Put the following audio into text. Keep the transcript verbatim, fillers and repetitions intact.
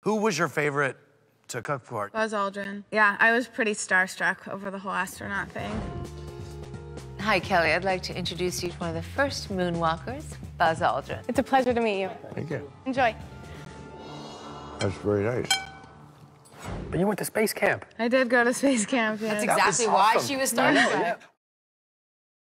Who was your favorite to cook for? Buzz Aldrin. Yeah, I was pretty starstruck over the whole astronaut thing. Hi, Kelly. I'd like to introduce you to one of the first moonwalkers, Buzz Aldrin. It's a pleasure to meet you. Thank you. Enjoy. That's very nice. But you went to space camp. I did go to space camp, yeah. That's exactly why she was starstruck.